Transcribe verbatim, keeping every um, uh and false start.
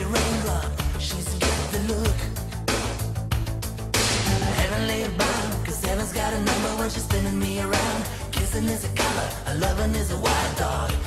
a raindrop, she's got the look. Heavenly bound, cause heaven's got a number when she's spinning me around. Kissing is a color, a loving is a wild dog.